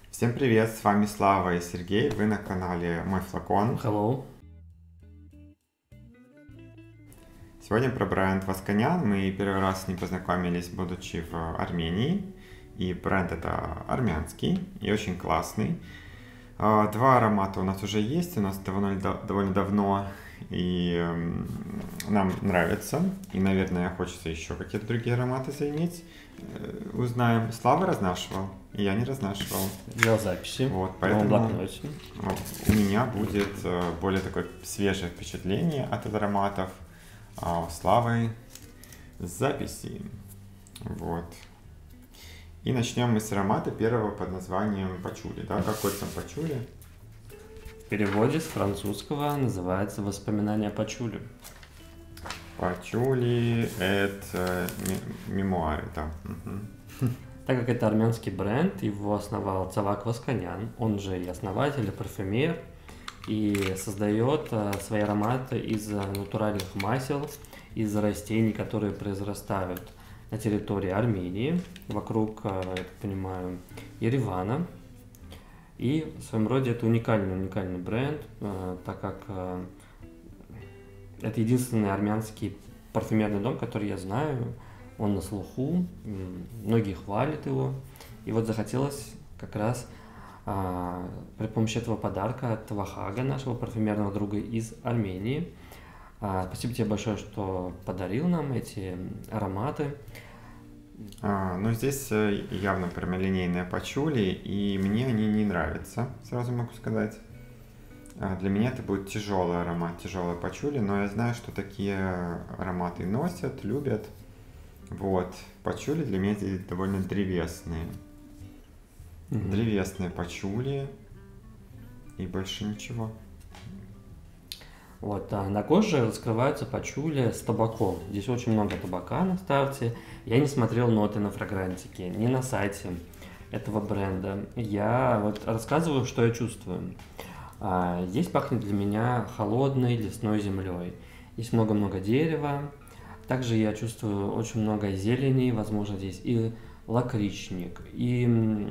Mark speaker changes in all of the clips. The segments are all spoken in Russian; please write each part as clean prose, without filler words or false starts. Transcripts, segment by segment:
Speaker 1: Всем привет, с вами Слава и Сергей, вы на канале Мой Флакон.
Speaker 2: Hello.
Speaker 1: Сегодня про бренд Васканян. Мы первый раз с ним познакомились, будучи в Армении. И бренд это армянский и очень классный. Два аромата у нас уже есть, у нас довольно давно, и нам нравится. И, наверное, хочется еще какие-то другие ароматы заиметь. Узнаем. Слава разнашивал, и я не разнашивал.
Speaker 2: Делал записи.
Speaker 1: Вот,
Speaker 2: В новом
Speaker 1: поэтому
Speaker 2: блокноте.
Speaker 1: у меня будет более такое свежее впечатление от ароматов, а у Славы записи. Вот. И начнем мы с аромата первого под названием пачули. Да? Какой там пачули?
Speaker 2: В переводе с французского называется «Воспоминания о Пачуле».
Speaker 1: Пачули это мемуары, да. Угу.
Speaker 2: Так как это армянский бренд, его основал Цавак Васканян, он же и основатель, и парфюмер, и создает свои ароматы из натуральных масел, из растений, которые произрастают на территории Армении, вокруг, я так понимаю, Еревана. И в своем роде это уникальный бренд, так как это единственный армянский парфюмерный дом, который я знаю. Он на слуху, многие хвалят его. И вот захотелось как раз при помощи этого подарка от Вахага, нашего парфюмерного друга из Армении. Спасибо тебе большое, что подарил нам эти ароматы.
Speaker 1: Ну, здесь явно прямолинейные пачули, и мне они не нравятся, сразу могу сказать. Для меня это будет тяжелый аромат, тяжелый пачули, но я знаю, что такие ароматы носят, любят. Вот, пачули для меня здесь довольно древесные. Древесные пачули и больше ничего.
Speaker 2: Вот, на коже раскрываются пачули с табаком. Здесь очень много табака на старте. Я не смотрел ноты на фрагрантике, ни на сайте этого бренда. Я вот рассказываю, что я чувствую. Здесь пахнет для меня холодной лесной землей. Есть много-много дерева. Также я чувствую очень много зелени, возможно, здесь и лакричник, и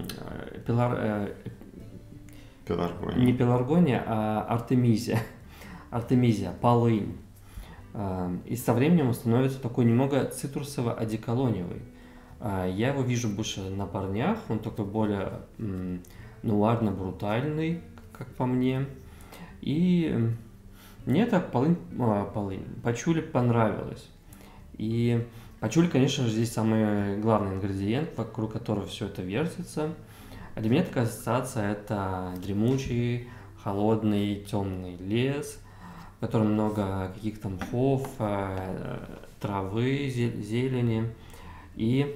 Speaker 1: Пеларгония.
Speaker 2: не пеларгония, а артемизия. Артемизия, полынь. И со временем он становится такой немного цитрусово-одеколоневый. Я его вижу больше на парнях, он такой более нуарно-брутальный, как по мне. И мне эта пачули понравилась. И пачули, конечно же, здесь самый главный ингредиент, вокруг которого все это вертится. А для меня такая ассоциация – это дремучий, холодный, темный лес, в котором много каких-то мхов, травы, зелени. И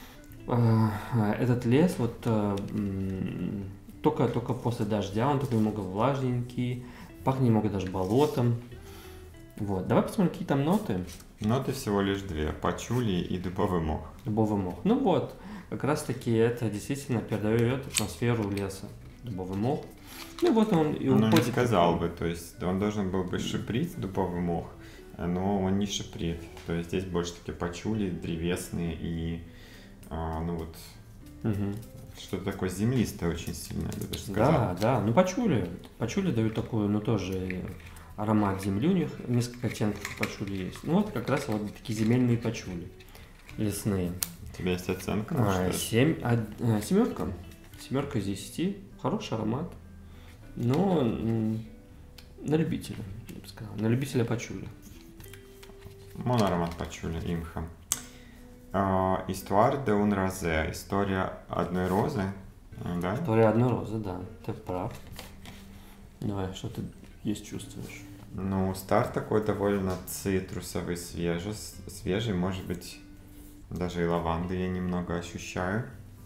Speaker 2: этот лес вот только после дождя, он такой немного влажненький, пахнет немного даже болотом. Вот. Давай посмотрим, какие там ноты.
Speaker 1: Ноты всего лишь две: пачули и дубовый мох.
Speaker 2: Дубовый мох. Ну вот, как раз таки это действительно передает атмосферу леса. Дубовый мох. Ну вот он и уходит.
Speaker 1: Ну, не сказал бы, то есть он должен был бы шиприть, дубовый мох, но он не шиприт. То есть здесь больше такие пачули древесные и, ну вот, что-то такое землистое очень сильно, я бы даже сказал.
Speaker 2: Да, ну пачули. Пачули дают такую, ну тоже аромат земли, у них несколько оттенков пачули есть. Ну вот как раз вот такие земельные пачули, лесные.
Speaker 1: У тебя есть оценка?
Speaker 2: Семерка. Семерка из 10. Хороший аромат. Но на любителя, я бы сказал. На любителя пачули.
Speaker 1: Моноаромат пачули, имха. Истуар де un розе. История одной розы. Да?
Speaker 2: История одной розы, да. Ты прав. Давай, что ты есть чувствуешь?
Speaker 1: Ну, старт такой довольно цитрусовый, свежий, может быть, даже и лаванды я немного ощущаю.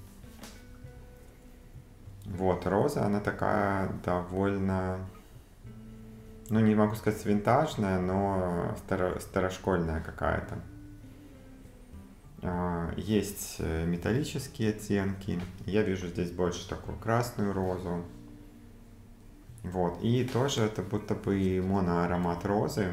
Speaker 1: Вот, роза, она такая довольно, ну, не могу сказать винтажная, но старошкольная какая-то. Есть металлические оттенки. Я вижу здесь больше такую красную розу. Вот, и тоже это будто бы моноаромат розы.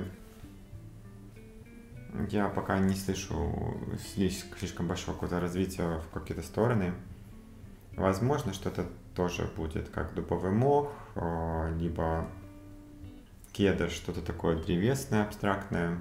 Speaker 1: Я пока не слышу слишком большого какого-то развития в какие-то стороны. Возможно, что это тоже будет как дубовый мох, либо кедр, что-то такое древесное, абстрактное.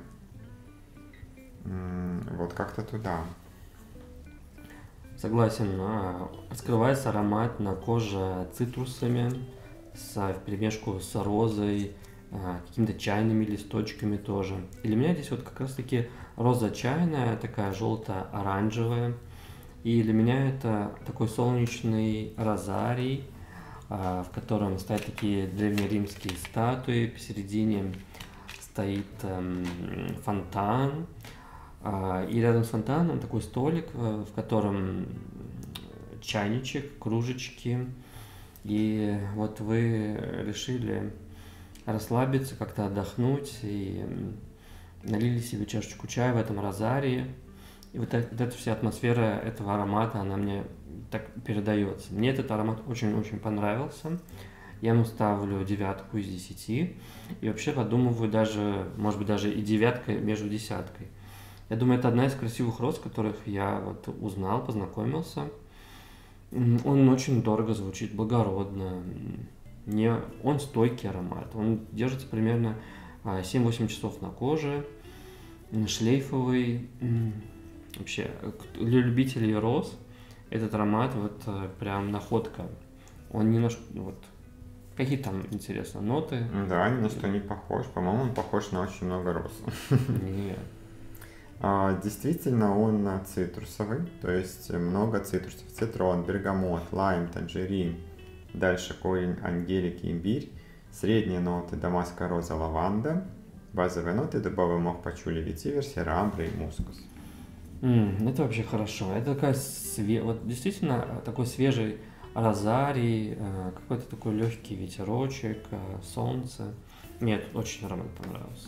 Speaker 1: Вот как-то туда.
Speaker 2: Согласен. Раскрывается аромат на коже цитрусами, вперемешку с розой, какими-то чайными листочками тоже. И для меня здесь вот как раз-таки роза чайная, такая желто-оранжевая. И для меня это такой солнечный розарий, в котором стоят такие древнеримские статуи, посередине стоит фонтан, и рядом с фонтаном такой столик, в котором чайничек, кружечки, и вот вы решили расслабиться, как-то отдохнуть, и налили себе чашечку чая в этом розарии, и вот эта вся атмосфера этого аромата, она мне так передается. Мне этот аромат очень-очень понравился. Я ему ставлю 9 из 10. И вообще подумываю даже, может быть, даже и 9 между десяткой. Я думаю, это одна из красивых роз, которых я вот узнал, познакомился. Он очень дорого звучит, благородно. Он стойкий аромат. Он держится примерно 7-8 часов на коже. Шлейфовый. Вообще, для любителей роз этот аромат вот прям находка. Он не на что... Вот, какие там, интересно, ноты?
Speaker 1: Да, ни на что не похож. По-моему, он похож на очень много роз.
Speaker 2: Нет.
Speaker 1: Действительно, он цитрусовый, то есть много цитрусов. Цитрон, бергамот, лайм, танжерин. Дальше корень ангелики, имбирь. Средние ноты дамасская роза, лаванда. Базовые ноты дубовый мох, пачули, ветивер, сера амбра и мускус.
Speaker 2: Это вообще хорошо. Это такая вот действительно такой свежий розарий, какой-то такой легкий ветерочек, солнце. Мне очень аромат понравился.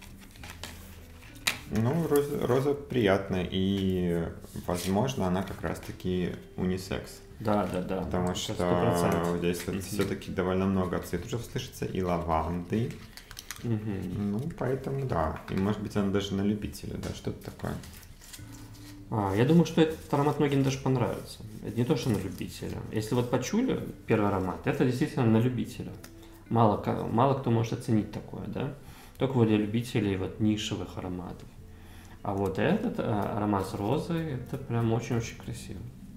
Speaker 1: Ну, роза приятная, и, возможно, она как раз-таки унисекс.
Speaker 2: Да.
Speaker 1: Потому что 100%. Здесь вот все-таки довольно много цитрусов слышится, и лаванды. Ну, поэтому да. И, может быть, она даже на любителя, да, что-то такое.
Speaker 2: Я думаю, что этот аромат многим даже понравится. Это не то, что на любителя. Если вот пачули первый аромат, это действительно на любителя. Мало кто может оценить такое, да? Только вот для любителей вот нишевых ароматов. А вот этот аромат с розой, это прям очень-очень красиво.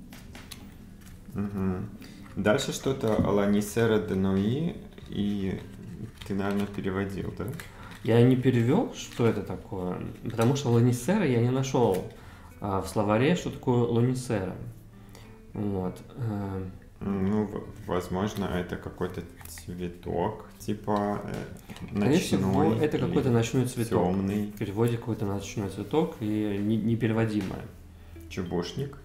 Speaker 1: Дальше что-то Ланисера де Нуи, и ты, наверное, переводил, да?
Speaker 2: Я не перевел, что это такое, потому что Ланисера я не нашел в словаре, что такое Ланисера. Вот.
Speaker 1: Ну, возможно, это какой-то цветок, типа
Speaker 2: Конечно,
Speaker 1: ночной.
Speaker 2: это какой-то ночной цветок.
Speaker 1: Темный.
Speaker 2: В переводе какой-то ночной цветок и непереводимое.
Speaker 1: Чубушник.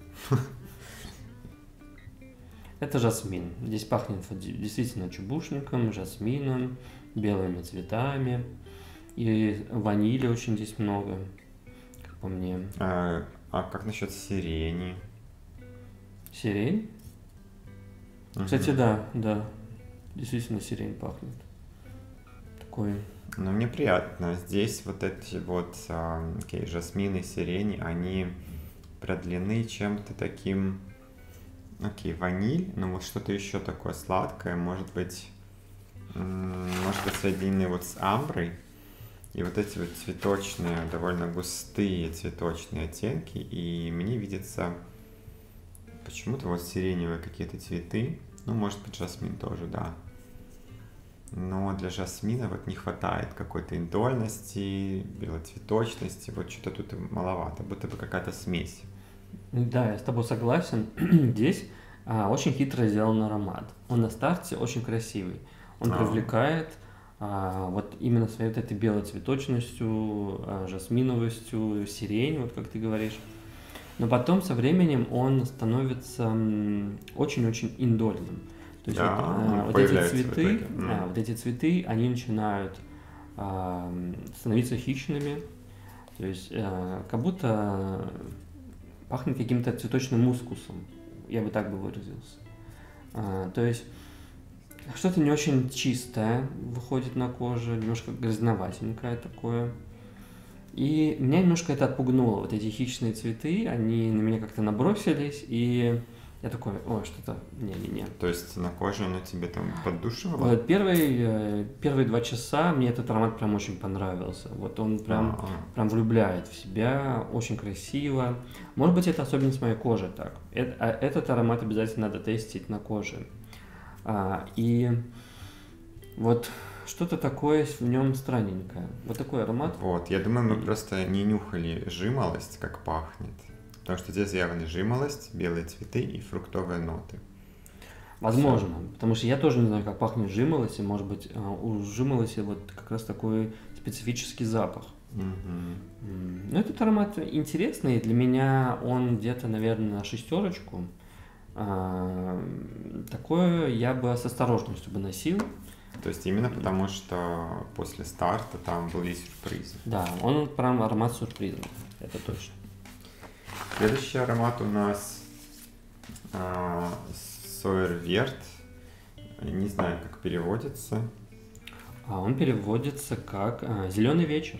Speaker 2: Это жасмин. Здесь пахнет действительно чубушником, жасмином, белыми цветами. И ванили очень здесь много, как по мне.
Speaker 1: А как насчет сирени?
Speaker 2: Сирень? Кстати, да. Действительно сирень пахнет. Такой.
Speaker 1: Ну, мне приятно. Здесь вот эти вот жасмины и сирени, они продлены чем-то таким... Окей, ваниль, но вот что-то еще такое сладкое, может быть соединены вот с амброй. И вот эти вот цветочные, довольно густые цветочные оттенки. И мне видится почему-то вот сиреневые какие-то цветы. Ну, может быть, жасмин тоже, да. Но для жасмина вот не хватает какой-то индольности, белоцветочности. Вот что-то тут маловато, будто бы какая-то смесь.
Speaker 2: Да, я с тобой согласен. Здесь очень хитро сделан аромат. Он на старте очень красивый. Он привлекает вот именно своей вот этой белоцветочностью, жасминовостью, сирень, вот как ты говоришь. Но потом со временем он становится очень-очень индольным. То есть вот эти цветы, они начинают становиться хищными. То есть как будто пахнет каким-то цветочным мускусом, я бы так бы выразился. То есть что-то не очень чистое выходит на кожу, немножко грязноватенькое такое. И меня немножко это отпугнуло. Вот эти хищные цветы, они на меня как-то набросились, и Я такой, ой, что-то, не-не-не.
Speaker 1: То есть на коже оно тебе там поддушивало?
Speaker 2: Вот первые 2 часа мне этот аромат прям очень понравился. Вот он прям влюбляет в себя, очень красиво. Может быть, это особенность моей кожи так. Этот аромат обязательно надо тестить на коже. И вот что-то такое в нем странненькое. Вот такой аромат.
Speaker 1: Вот, я думаю, мы просто не нюхали жимолость, как пахнет. Потому что здесь явно жимолость, белые цветы и фруктовые ноты.
Speaker 2: Возможно, потому что я тоже не знаю, как пахнет жимолость, и может быть у жимолости вот как раз такой специфический запах. Но этот аромат интересный, для меня он где-то, наверное, на 6. Такое я бы с осторожностью бы носил.
Speaker 1: То есть именно потому, что после старта там были сюрпризы.
Speaker 2: Да, он прям аромат сюрприза, это точно.
Speaker 1: Следующий аромат у нас Сойерверт. Не знаю, как переводится.
Speaker 2: Он переводится как «зеленый вечер».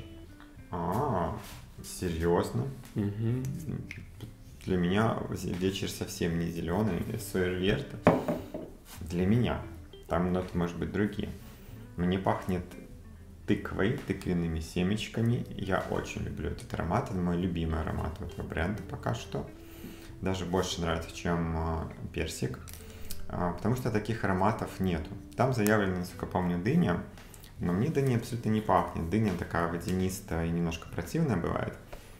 Speaker 1: Серьезно?
Speaker 2: Угу.
Speaker 1: Для меня вечер совсем не зеленый. Сойерверт для меня. Там ноты, может быть, другие. Мне пахнет тыквой, тыквенными семечками. Я очень люблю этот аромат. Это мой любимый аромат этого бренда пока что. Даже больше нравится, чем персик. Потому что таких ароматов нету. Там заявлена, насколько помню, дыня. Но мне дыня абсолютно не пахнет. Дыня такая водянистая и немножко противная бывает.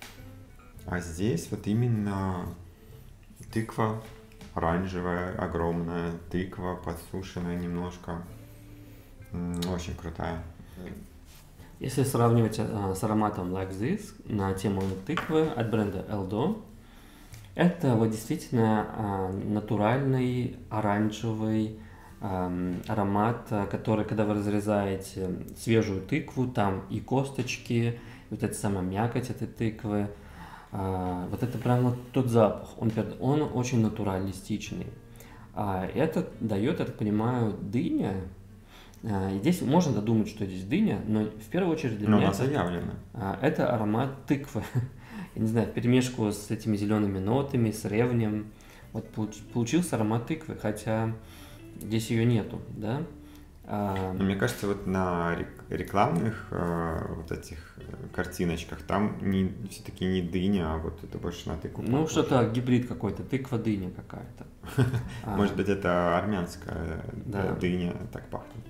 Speaker 1: А здесь вот именно тыква. Оранжевая, огромная тыква, подсушенная немножко. Очень крутая.
Speaker 2: Если сравнивать с ароматом Like This на тему тыквы от бренда Eldo, это вот действительно натуральный оранжевый аромат, который, когда вы разрезаете свежую тыкву, там и косточки, вот эта самая мякоть этой тыквы, вот это прям вот тот запах, он очень натуралистичный. Это дает, я так понимаю, дыня. И здесь можно додумать, что здесь дыня, но в первую очередь для меня это аромат тыквы. Я не знаю, вперемешку с этими зелеными нотами, с ревнем. Вот получился аромат тыквы, хотя здесь ее нету, да?
Speaker 1: Мне кажется, вот на рекламных вот этих картиночках там все-таки не дыня, а вот это больше на тыкву.
Speaker 2: Ну, что-то гибрид какой-то, тыква-дыня какая-то.
Speaker 1: Может быть, это армянская дыня так пахнет.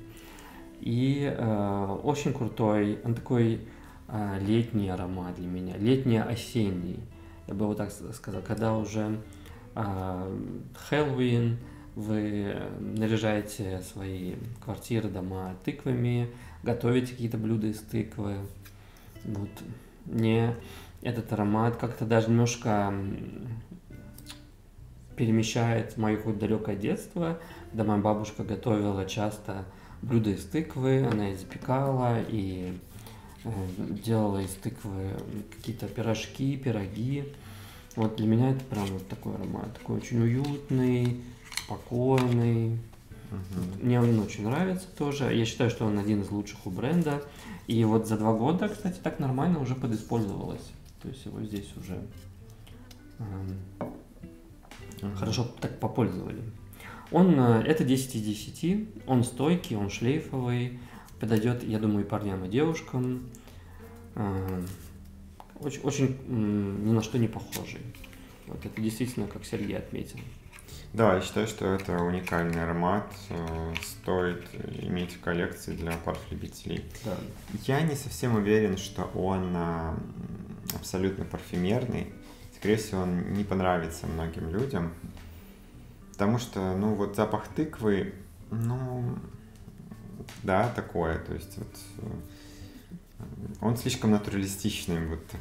Speaker 2: И очень крутой, он такой летний аромат для меня, летний-осенний, я бы вот так сказал, когда уже Хэллоуин, вы наряжаете свои квартиры, дома тыквами, готовите какие-то блюда из тыквы. Вот. Мне этот аромат как-то даже немножко перемещает в мое какое-то далекое детство, когда моя бабушка готовила часто блюда из тыквы, она их запекала и делала из тыквы какие-то пирожки, пироги. Вот для меня это прям вот такой аромат, такой очень уютный, спокойный. Мне он очень нравится тоже. Я считаю, что он один из лучших у бренда. И вот за 2 года, кстати, так нормально уже подиспользовалось. То есть его здесь уже хорошо так попользовали. Это 10 из 10. Он стойкий, он шлейфовый. Подойдет, я думаю, и парням, и девушкам. Очень ни на что не похожий. Вот это действительно, как Сергей отметил.
Speaker 1: Да, я считаю, что это уникальный аромат, стоит иметь в коллекции для парфюм-любителей.
Speaker 2: Да.
Speaker 1: Я не совсем уверен, что он абсолютно парфюмерный. Скорее всего, он не понравится многим людям, потому что, ну, вот запах тыквы, ну, да, такое, то есть вот он слишком натуралистичный, будто.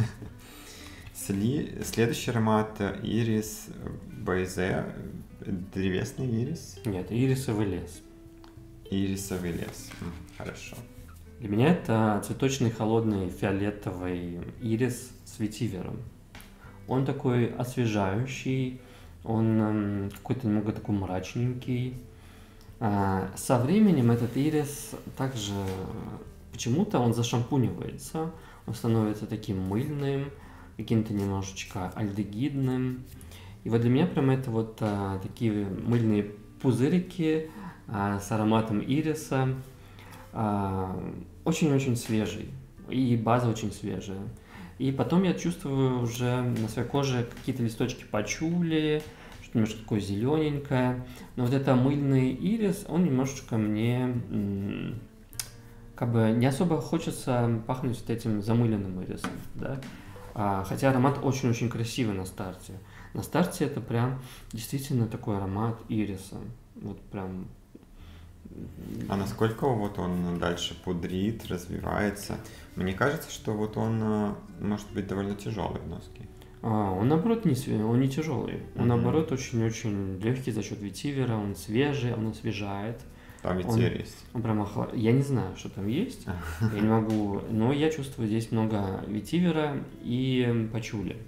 Speaker 1: Следующий аромат ирис Байзе. Древесный ирис?
Speaker 2: Нет, ирисовый лес.
Speaker 1: Ирисовый лес. Хорошо.
Speaker 2: Для меня это цветочный холодный фиолетовый ирис с ветивером. Он такой освежающий, он какой-то немного такой мрачненький. Со временем этот ирис также почему-то он зашампунивается, он становится таким мыльным, каким-то немножечко альдегидным. И вот для меня прям это вот такие мыльные пузырики с ароматом ириса, очень-очень свежий, и база очень свежая. И потом я чувствую уже на своей коже какие-то листочки пачули, что-то немножко такое зелененькое. Но вот это мыльный ирис, он немножечко мне как бы не особо хочется пахнуть вот этим замыленным ирисом, да. Хотя аромат очень-очень красивый на старте. На старте это прям действительно такой аромат ириса. Вот прям.
Speaker 1: А насколько вот он дальше пудрит, развивается? Мне кажется, что вот он может быть довольно тяжелый в носке.
Speaker 2: Он наоборот он не тяжелый. Он наоборот очень-очень легкий за счет ветивера, он свежий, он освежает.
Speaker 1: Там ветивер есть.
Speaker 2: Он прям я не знаю, что там есть, я не могу, но я чувствую здесь много ветивера и пачули.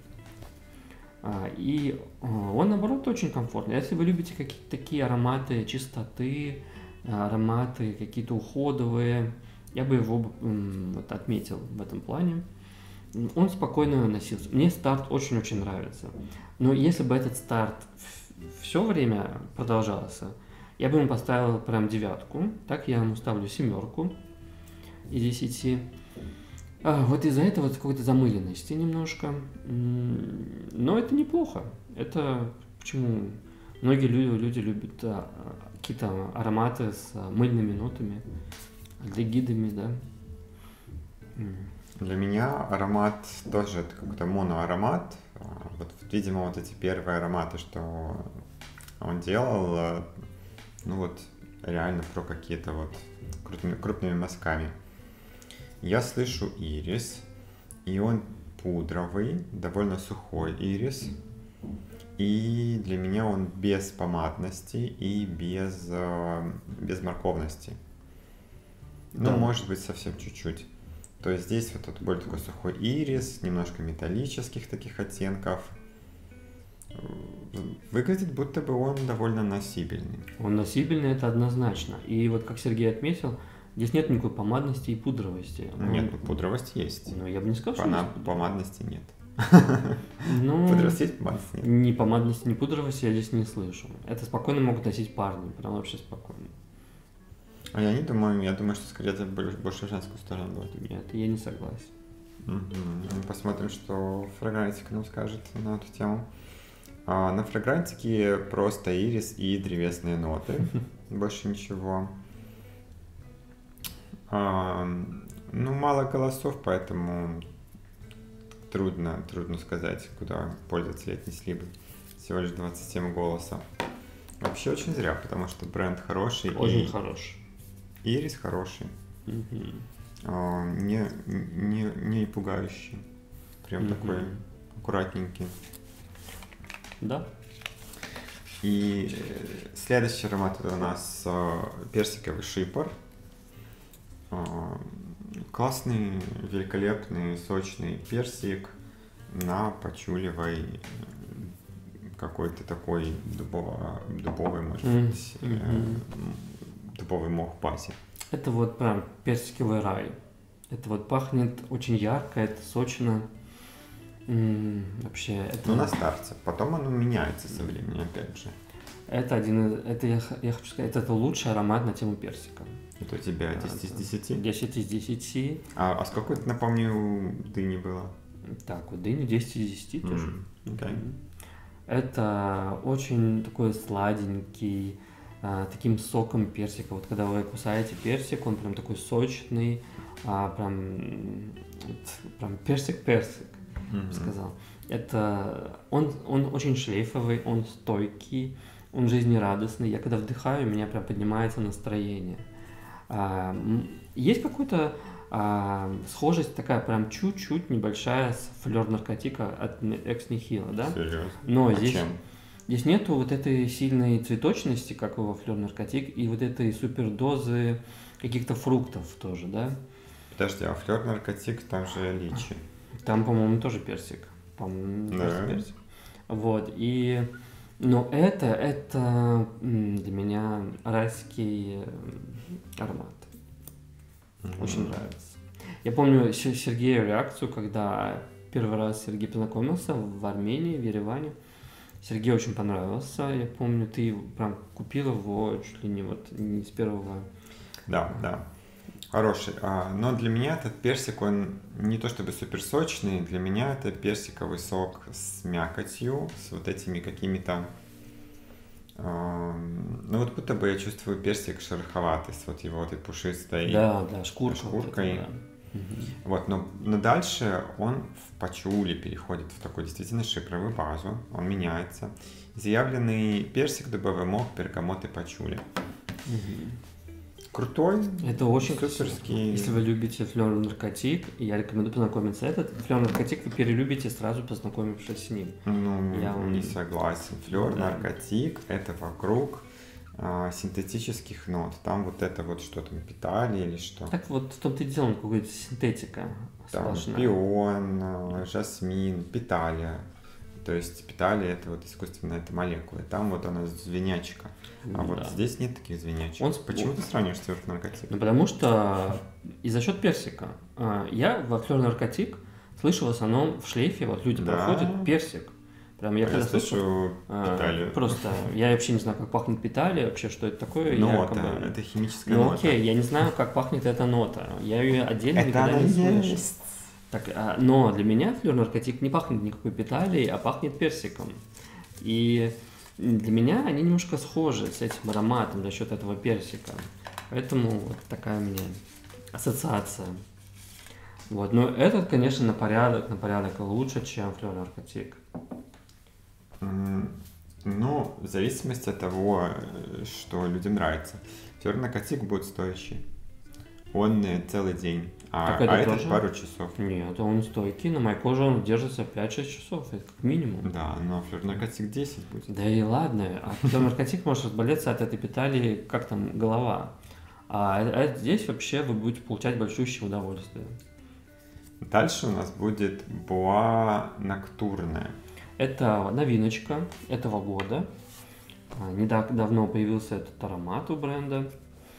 Speaker 2: И он наоборот очень комфортный. Если вы любите какие-то такие ароматы чистоты, ароматы какие-то уходовые, я бы его вот отметил в этом плане. Он спокойно носился. Мне старт очень-очень нравится. Но если бы этот старт все время продолжался, я бы ему поставил прям 9. Так я ему ставлю 7 из 10. Вот из-за этого вот какой-то замыленности немножко. Но это неплохо. Это почему многие люди любят какие-то ароматы с мыльными нотами, альдегидами, да.
Speaker 1: Для меня аромат тоже это какой-то моноаромат. Вот, видимо, вот эти первые ароматы, что он делал, ну вот реально про какие-то вот крупными мазками. Я слышу ирис, и он пудровый, довольно сухой ирис. И для меня он без помадности и без морковности. Ну, может быть, совсем чуть-чуть. То есть здесь вот этот более такой сухой ирис, немножко металлических таких оттенков. Выглядит, будто бы он довольно носибельный.
Speaker 2: Он носибельный, это однозначно. И вот как Сергей отметил, здесь нет никакой помадности и пудровости.
Speaker 1: Нет, пудровость есть.
Speaker 2: Ну, я бы не сказал, что
Speaker 1: помадности нет.
Speaker 2: Ну,
Speaker 1: пудровость есть, помадности нет.
Speaker 2: Ни помадности, ни пудровости я здесь не слышу. Это спокойно могут носить парни, прям вообще спокойно.
Speaker 1: А я не думаю, я думаю, что скорее это больше в женскую сторону будет.
Speaker 2: Нет, я не согласен.
Speaker 1: Посмотрим, что фрагрантик нам скажет на эту тему. На фрагрантике просто ирис и древесные ноты, больше ничего. Ну, мало голосов, поэтому трудно сказать, куда пользователи отнесли бы. Всего лишь 27 голосов. Вообще очень зря, потому что бренд хороший.
Speaker 2: Очень хороший.
Speaker 1: Ирис хороший. Не пугающий. Прям такой аккуратненький.
Speaker 2: Да.
Speaker 1: И следующий аромат это у нас персиковый шипор. Классный, великолепный, сочный персик на пачулевой какой-то такой дубовый, может быть, дубовый мох базе.
Speaker 2: Это вот прям персиковый рай. Это вот пахнет очень ярко, это сочно. Вообще, это...
Speaker 1: Ну, на старте. Потом оно меняется со временем, опять же.
Speaker 2: Это я хочу сказать, это лучший аромат на тему персика.
Speaker 1: Это у тебя 10 из 10?
Speaker 2: 10 из 10.
Speaker 1: А сколько, напомню, дыни было?
Speaker 2: Так, у дыни 10 из 10 тоже.
Speaker 1: Okay.
Speaker 2: Это очень такой сладенький, таким соком персика. Вот когда вы кусаете персик, он прям такой сочный, прям персик-персик, я бы сказал. Это он очень шлейфовый, он стойкий, он жизнерадостный. Я когда вдыхаю, у меня прям поднимается настроение. Есть какой-то схожесть такая прям чуть-чуть небольшая с флёр наркотика от Экс Нихило, да?
Speaker 1: Серьезно?
Speaker 2: Но здесь нету вот этой сильной цветочности, как во флёр наркотик, и вот этой супердозы каких-то фруктов тоже, да?
Speaker 1: Подожди, а флёр наркотик, там же личи.
Speaker 2: Там, по-моему, тоже персик. По-моему,
Speaker 1: да.
Speaker 2: Персик. Вот, но это для меня райский аромат. Очень нравится. Я помню Сергею реакцию, когда первый раз Сергей познакомился в Армении, в Ереване. Сергею очень понравился. Я помню, ты прям купил его чуть ли не вот не с первого.
Speaker 1: Да, да. Хороший. Но для меня этот персик, он не то чтобы супер сочный, для меня это персиковый сок с мякотью, с вот этими какими-то... Ну вот будто бы я чувствую персик шероховатый, с вот его этой пушистой
Speaker 2: Да, шкуркой.
Speaker 1: шкуркой.
Speaker 2: Вот это, да.
Speaker 1: Вот, но дальше он в пачули переходит в такую действительно шипровую базу, он меняется. Заявленный персик, дубовый мох, бергамот и пачули. Крутой,
Speaker 2: Это очень красиво.
Speaker 1: суперский.
Speaker 2: Если вы любите флёр наркотик, я рекомендую познакомиться. Этот флёр наркотик вы перелюбите, сразу познакомившись с ним.
Speaker 1: Ну,
Speaker 2: Я
Speaker 1: не согласен. Флёр,
Speaker 2: Да.
Speaker 1: наркотик, это вокруг синтетических нот. Там вот это вот что там, питали или что?
Speaker 2: Так вот, в том-то и дело, он какая-то синтетика
Speaker 1: Там
Speaker 2: сплошная.
Speaker 1: пион, жасмин, питалия. То есть питалия это вот искусственная эта молекула. Там вот она звенячка. А вот
Speaker 2: Да.
Speaker 1: здесь нет таких звенячек.
Speaker 2: Он
Speaker 1: Почему ты сравниваешь флёр наркотик?
Speaker 2: Ну, потому что и за счет персика. Я во флёр наркотик слышу в основном в шлейфе, вот люди
Speaker 1: Да.
Speaker 2: проходят персик. Прям я когда
Speaker 1: слышу питалию.
Speaker 2: просто я вообще не знаю, как пахнет питалия, вообще, что это такое. Я
Speaker 1: Нота,
Speaker 2: как бы-
Speaker 1: это химическая
Speaker 2: Ну
Speaker 1: нота.
Speaker 2: окей, я не знаю, как пахнет эта нота. Я ее отдельно
Speaker 1: Это
Speaker 2: никогда
Speaker 1: она
Speaker 2: не слышу.
Speaker 1: есть.
Speaker 2: Так, но для меня флёр наркотик не пахнет никакой питалией, а пахнет персиком. И для меня они немножко схожи с этим ароматом за счет этого персика. Поэтому вот такая у меня ассоциация. Вот. Но этот, конечно, на порядок лучше, чем флёр наркотик.
Speaker 1: Ну, в зависимости от того, что людям нравится. Флёр наркотик будет стоящий. Он целый день,
Speaker 2: Так это
Speaker 1: этот
Speaker 2: тоже?
Speaker 1: пару часов.
Speaker 2: Нет, он стойкий, на моей коже он держится 5-6 часов, это как минимум.
Speaker 1: Да, но флёр наркотик 10 будет.
Speaker 2: Да и ладно, а флёр наркотик может разболеться от этой питалии, как там, голова. А здесь вообще вы будете получать большущее удовольствие.
Speaker 1: Дальше у нас будет Боа Ноктурная.
Speaker 2: Это новиночка этого года. Не так давно появился этот аромат у бренда.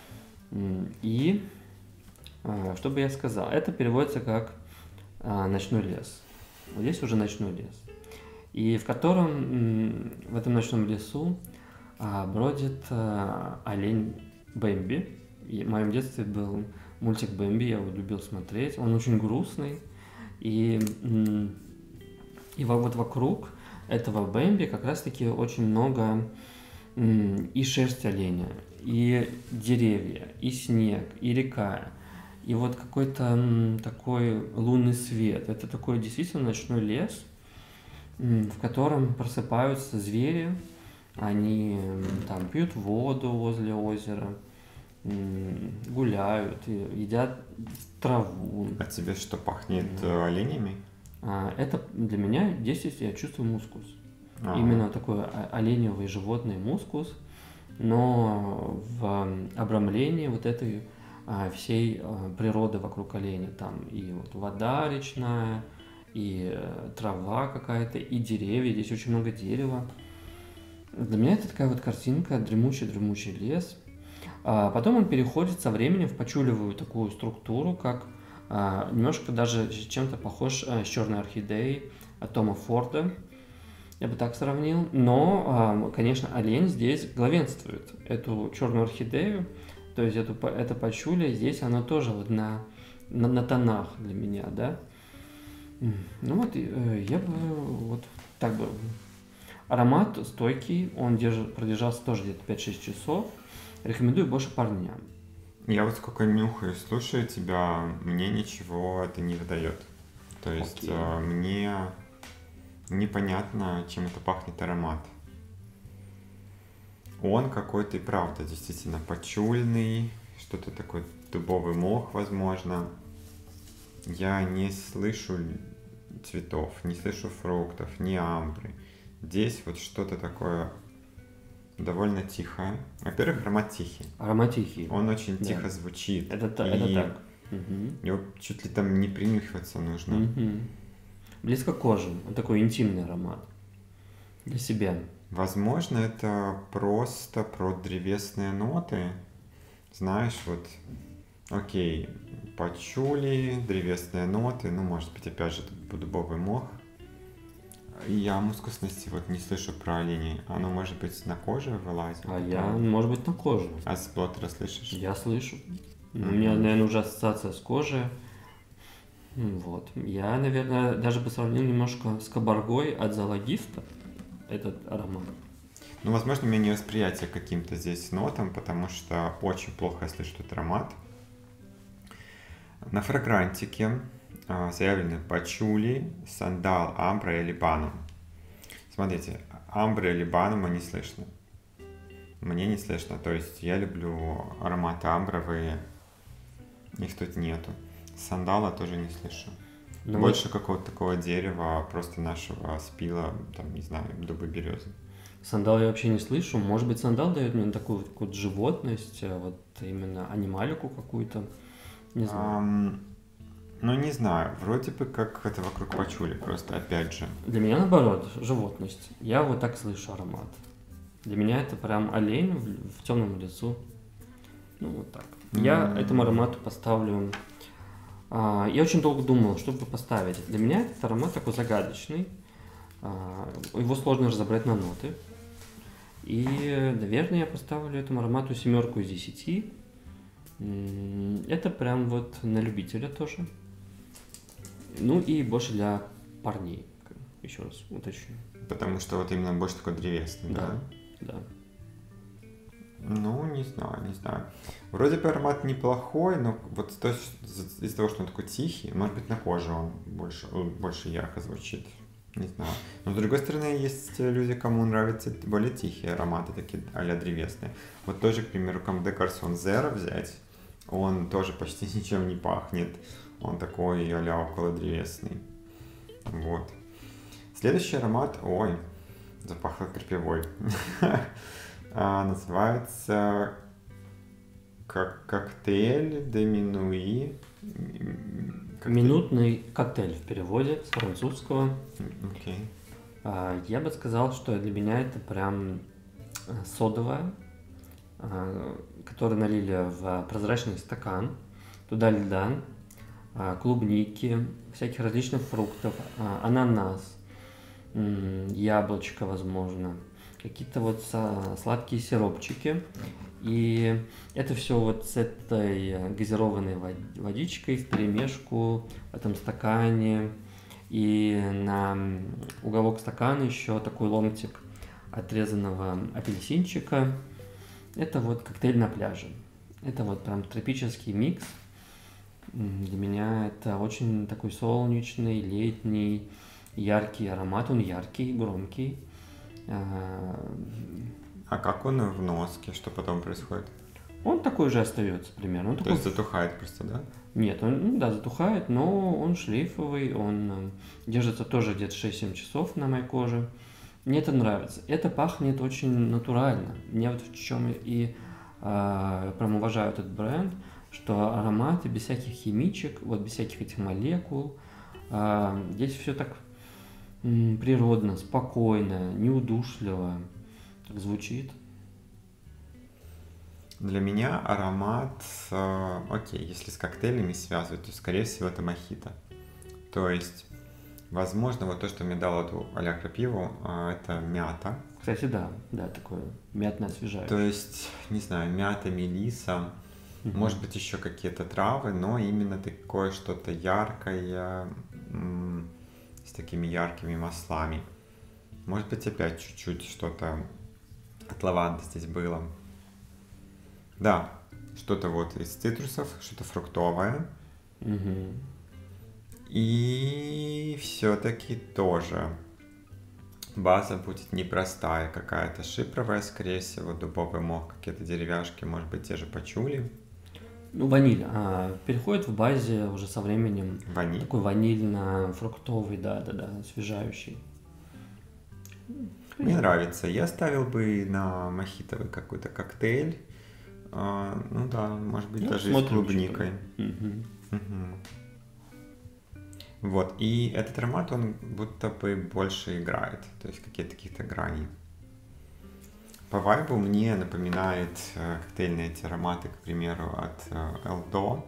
Speaker 2: И что бы я сказал? Это переводится как ночной лес. Вот здесь уже ночной лес. И в котором, в этом ночном лесу бродит олень Бэмби. И в моем детстве был мультик Бэмби, я его любил смотреть. Он очень грустный. И вот вокруг этого Бэмби как раз-таки очень много и шерсть оленя, и деревья, и снег, и река, и вот какой-то такой лунный свет. Это такой действительно ночной лес, в котором просыпаются звери, они там пьют воду возле озера, гуляют, едят траву.
Speaker 1: А тебе что, пахнет оленями?
Speaker 2: Это для меня здесь я чувствую мускус.
Speaker 1: А.
Speaker 2: Именно такой оленевый животный мускус, но в обрамлении вот этой всей природы вокруг оленя. Там и вот вода речная, и трава какая-то, и деревья. Здесь очень много дерева. Для меня это такая вот картинка, дремучий лес. Потом он переходит со временем в пачулевую такую структуру, как немножко даже чем-то похож с черной орхидеей от Тома Форда. Я бы так сравнил. Но, конечно, олень здесь главенствует. Эту черную орхидею, то есть эта пачуля, здесь она тоже вот на тонах для меня, да. Ну вот, я бы вот так бы... Аромат стойкий, он продержался тоже где-то 5-6 часов. Рекомендую больше парням.
Speaker 1: Я вот сколько нюхаю, слушаю тебя, мне ничего это не выдает. То есть мне непонятно, чем это пахнет аромат. Он какой-то и правда действительно пачульный, что-то такое, дубовый мох, возможно. Я не слышу цветов, не слышу фруктов, ни амбры. Здесь вот что-то такое довольно тихое. Во-первых, аромат тихий.
Speaker 2: Аромат тихий.
Speaker 1: Он очень тихо звучит.
Speaker 2: Это так.
Speaker 1: Его чуть ли там не принюхиваться нужно.
Speaker 2: Близко к коже. Такой интимный аромат. Для себя.
Speaker 1: Возможно, это просто про древесные ноты. Знаешь, вот, окей, пачули, древесные ноты, ну, может быть, опять же, дубовый мох. Я мускусности вот не слышу про оленей. Оно, может быть, на коже вылазит?
Speaker 2: А я, может быть, на коже.
Speaker 1: А с плоттера слышишь?
Speaker 2: Я слышу. У меня, наверное, уже ассоциация с кожей. Вот. Я, наверное, даже бы сравнил немножко с кабаргой от зоологиста этот аромат.
Speaker 1: Ну, возможно, у меня не восприятие к каким-то здесь нотам, потому что очень плохо я слышу этот аромат. На фрагрантике заявлены пачули, сандал, амбра и либанум. Смотрите, амбра и либанума не слышно. Мне не слышно. То есть я люблю ароматы амбровые, их тут нету. Сандала тоже не слышу.
Speaker 2: Ну,
Speaker 1: Больше какого-то такого дерева, просто нашего спила, там, не знаю, дубы, березы.
Speaker 2: Сандал я вообще не слышу. Может быть, сандал дает мне такую вот какую-то животность, вот именно анималику какую-то. Не знаю.
Speaker 1: Ну, не знаю. Вроде бы как это вокруг пачули, просто опять же.
Speaker 2: Для меня, наоборот, животность. Я вот так слышу аромат. Для меня это прям олень в темном лесу. Ну, вот так. Я этому аромату поставлю... Я очень долго думал, что бы поставить. Для меня этот аромат такой загадочный. Его сложно разобрать на ноты. И, наверное, я поставлю этому аромату 7 из 10. Это прям вот на любителя тоже. Ну и больше для парней. Еще раз уточню.
Speaker 1: Потому что вот именно больше такой древесный, да?
Speaker 2: Да.
Speaker 1: Ну, не знаю. Вроде бы аромат неплохой, но вот из-за того, что он такой тихий, может быть, на коже он больше ярко звучит. Не знаю. Но с другой стороны, есть люди, кому нравятся более тихие ароматы, такие а-ля древесные. Вот тоже, к примеру, Comme des Garçons Zero взять, он тоже почти ничем не пахнет. Он такой а-ля около древесный. Вот. Следующий аромат, запахло крапивой. Называется коктейль де минуи.
Speaker 2: Минутный коктейль в переводе с французского.
Speaker 1: Okay.
Speaker 2: Я бы сказал, что для меня это прям содовая, которую налили в прозрачный стакан. Туда льда, клубники, всяких различных фруктов, ананас, яблочко, возможно, какие-то вот сладкие сиропчики. И это все вот с этой газированной водичкой вперемешку в этом стакане. И на уголок стакана еще такой ломтик отрезанного апельсинчика. Это вот коктейль на пляже. Это вот прям тропический микс. Для меня это очень такой солнечный, летний, яркий аромат. Он яркий, громкий.
Speaker 1: А как он в носке? Что потом происходит?
Speaker 2: Он такой же остается примерно.
Speaker 1: То есть затухает просто, да?
Speaker 2: Нет, он затухает, но он шлейфовый, он держится тоже где-то 6-7 часов на моей коже. Мне это нравится. Это пахнет очень натурально. Мне вот в чем и прям уважаю этот бренд, что ароматы без всяких химичек, вот без всяких этих молекул. Здесь все так природно, спокойно, неудушливо. Так звучит.
Speaker 1: Для меня аромат, если с коктейлями связывать, то, скорее всего, это мохито. То есть, возможно, вот то, что мне дало эту а-ля крапиву, это мята.
Speaker 2: Кстати, да, такое мятное освежающее.
Speaker 1: То есть, не знаю, мята, мелиса, может быть, еще какие-то травы, но именно такое что-то яркое, с такими яркими маслами. Может быть, опять чуть-чуть что-то от лаванды здесь было. Да, что-то вот из цитрусов, что-то фруктовое. И все-таки тоже база будет непростая какая-то, шипровая, скорее всего, дубовый мох, какие-то деревяшки, может быть, те же пачули.
Speaker 2: Ну, ваниль. Переходит в базе уже со временем.
Speaker 1: Ваниль?
Speaker 2: Такой ванильно-фруктовый, да, освежающий.
Speaker 1: Мне нравится. Я ставил бы на мохитовый какой-то коктейль. Ну да, может быть, даже с клубникой. Вот, и этот аромат, он будто бы больше играет, то есть какие-то грани. По вайбу мне напоминает коктейльные эти ароматы, к примеру, от Элдо.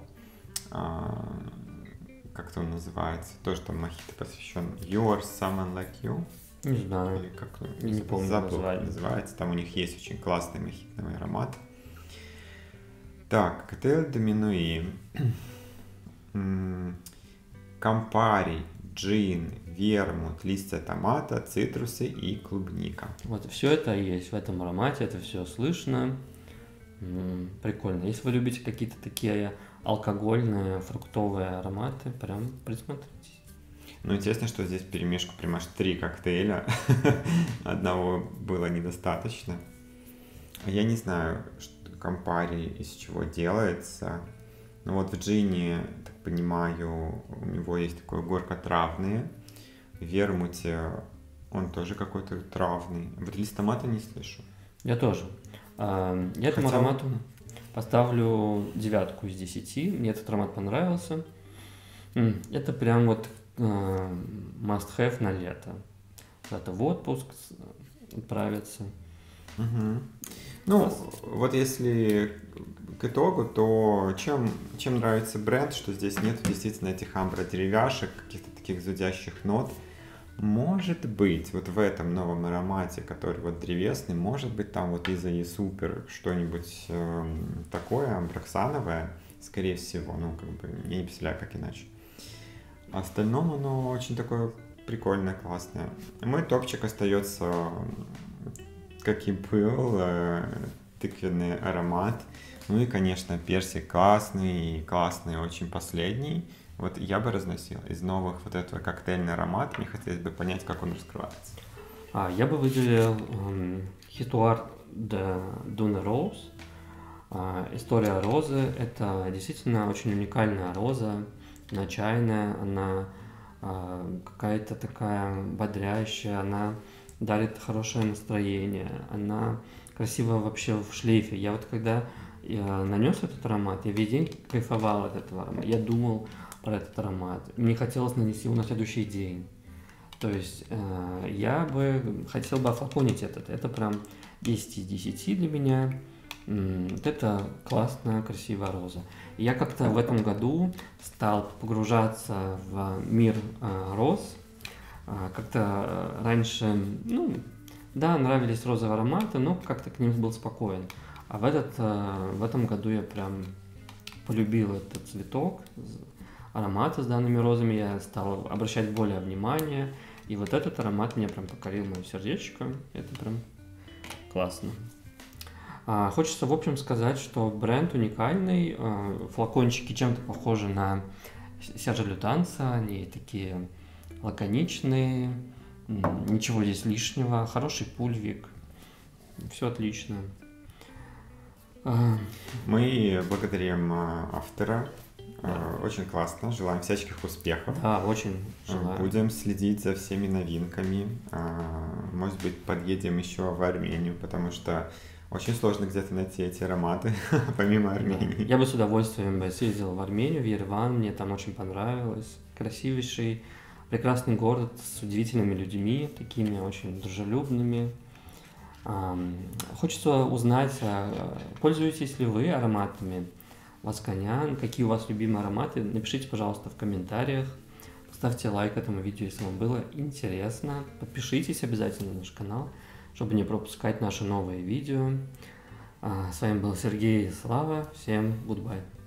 Speaker 1: Как-то он называется, тоже там мохито посвящен Yours Someone Like You.
Speaker 2: Не знаю.
Speaker 1: Или как
Speaker 2: Не помню
Speaker 1: забыл, как
Speaker 2: название.
Speaker 1: называется. Там у них есть очень классный мохитовый аромат. Так, коктейль Доминуи. Кампари, джин, вермут, листья томата, цитрусы и клубника.
Speaker 2: Вот все это есть в этом аромате, это все слышно. Прикольно. Если вы любите какие-то такие алкогольные, фруктовые ароматы, прям присмотритесь.
Speaker 1: Ну, интересно, что здесь перемешку прям аж 3 коктейля. Одного было недостаточно. Я не знаю, Кампари из чего делается. Но вот в джине, так понимаю, у него есть такое горько-травное. В вермуте он тоже какой-то травный. Вот лист томата не слышу.
Speaker 2: Я тоже. Я этому аромату поставлю 9 из 10. Мне этот аромат понравился. Это прям вот must have на лето. Это в отпуск отправиться.
Speaker 1: Угу. Ну, вот если к итогу, то чем нравится бренд, что здесь нет действительно этих амбро-деревяшек, каких-то таких зудящих нот. Может быть, вот в этом новом аромате, который вот древесный, может быть там вот из супер что-нибудь такое амброксановое, скорее всего, ну как бы я не представляю, как иначе. А остальном оно очень такое прикольное, классное. Мой топчик остается, как и был, тыквенный аромат. Ну и, конечно, персик классный, очень последний. Вот я бы разносил из новых вот этого коктейльный аромат. Мне хотелось бы понять, как он раскрывается.
Speaker 2: Я бы выделил Histoire de Dune Rose. История розы. Это действительно очень уникальная роза. Она чайная, она какая-то такая бодрящая, она дарит хорошее настроение, она красиво вообще в шлейфе. Я вот когда нанес этот аромат, я весь день кайфовал от этого аромата. Я думал про этот аромат. Мне хотелось нанести его на следующий день. То есть я бы хотел бы офлаконить этот. Это прям 10 из 10 для меня. Вот это классная, красивая роза. И я как-то в этом году стал погружаться в мир роз. Как-то раньше, ну, да, нравились розовые ароматы, но как-то к ним был спокоен. А в этом году я прям полюбил этот цветок, ароматы с данными розами, я стал обращать более внимание. И вот этот аромат меня прям покорил мое сердечко. Это прям классно. Хочется, в общем, сказать, что бренд уникальный. Флакончики чем-то похожи на Сержа Лютанца. Они такие лаконичные. Ничего здесь лишнего. Хороший пульвик. Все отлично.
Speaker 1: Мы благодарим автора. Очень классно. Желаем всяческих успехов.
Speaker 2: Да, очень желаю.
Speaker 1: Будем следить за всеми новинками. Может быть, подъедем еще в Армению, потому что очень сложно где-то найти эти ароматы, помимо Армении.
Speaker 2: Да. Я бы с удовольствием бы съездил в Армению, в Ереван. Мне там очень понравилось. Красивейший, прекрасный город с удивительными людьми, такими очень дружелюбными. Хочется узнать, пользуетесь ли вы ароматами Васканян, какие у вас любимые ароматы. Напишите, пожалуйста, в комментариях. Поставьте лайк этому видео, если вам было интересно. Подпишитесь обязательно на наш канал, чтобы не пропускать наши новые видео. С вами был Сергей и Слава. Всем goodbye.